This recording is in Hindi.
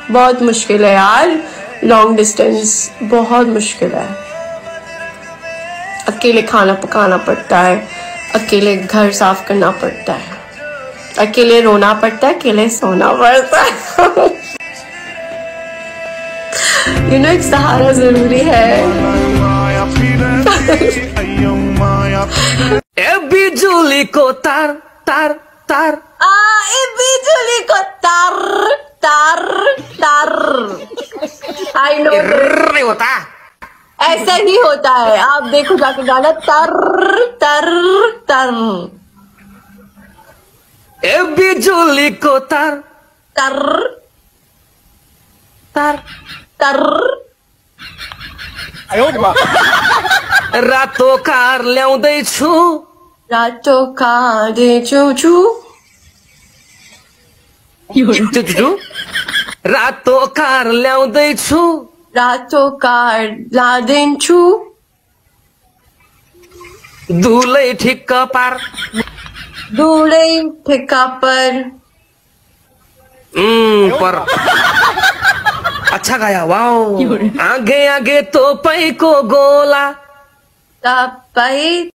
बहुत मुश्किल है यार, लॉन्ग डिस्टेंस बहुत मुश्किल है। अकेले खाना पकाना पड़ता है, अकेले घर साफ करना पड़ता है, अकेले रोना पड़ता है, अकेले सोना पड़ता है। एक सहारा जरूरी है। ए बिजुली को तार तार तार, ए बिजुली को तार तार तार। आई नो नहीं होता, ऐसा ही होता है। आप देखो जाके गाना तर तर तर। ए बिजुली को तार तर तार तर। रातो कार ल्याउँदैछु, रातो कार छु रातो कार ल्याउँदैछु, रातो कार लादिन्छु, दुलै ठिक्क पार, दुलै ठिक्का पर। पर अच्छा गाया, वाओ। आगे आगे तो पै को गोला, तपाईं